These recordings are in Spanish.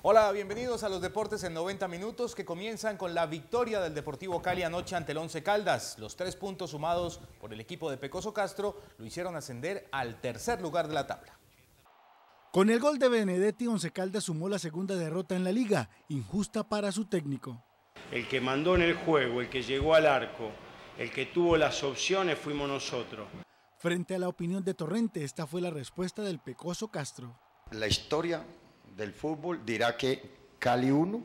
Hola, bienvenidos a los deportes en 90 minutos que comienzan con la victoria del Deportivo Cali anoche ante el Once Caldas. Los 3 puntos sumados por el equipo de Pecoso Castro lo hicieron ascender al tercer lugar de la tabla. Con el gol de Benedetti, Once Caldas sumó la segunda derrota en la liga, injusta para su técnico. El que mandó en el juego, el que llegó al arco, el que tuvo las opciones fuimos nosotros. Frente a la opinión de Torrente, esta fue la respuesta del Pecoso Castro. La historia del fútbol dirá que Cali 1,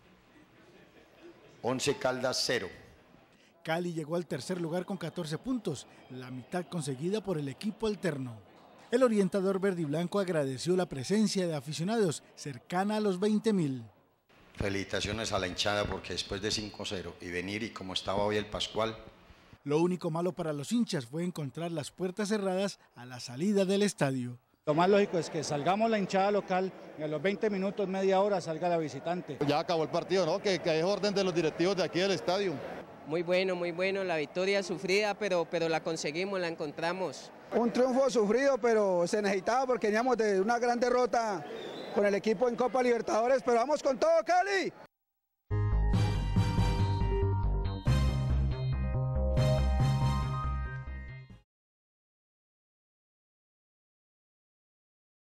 Once Caldas 0. Cali llegó al tercer lugar con 14 puntos, la mitad conseguida por el equipo alterno. El orientador verde y blanco agradeció la presencia de aficionados, cercana a los 20.000. Felicitaciones a la hinchada porque después de 5-0 y venir y como estaba hoy el Pascual. Lo único malo para los hinchas fue encontrar las puertas cerradas a la salida del estadio. Lo más lógico es que salgamos la hinchada local y a los 20 minutos, media hora salga la visitante. Ya acabó el partido, ¿no? Que es orden de los directivos de aquí del estadio. Muy bueno, la victoria sufrida, pero la conseguimos, la encontramos. Un triunfo sufrido, pero se necesitaba porque veníamos de una gran derrota con el equipo en Copa Libertadores, pero vamos con todo, Cali.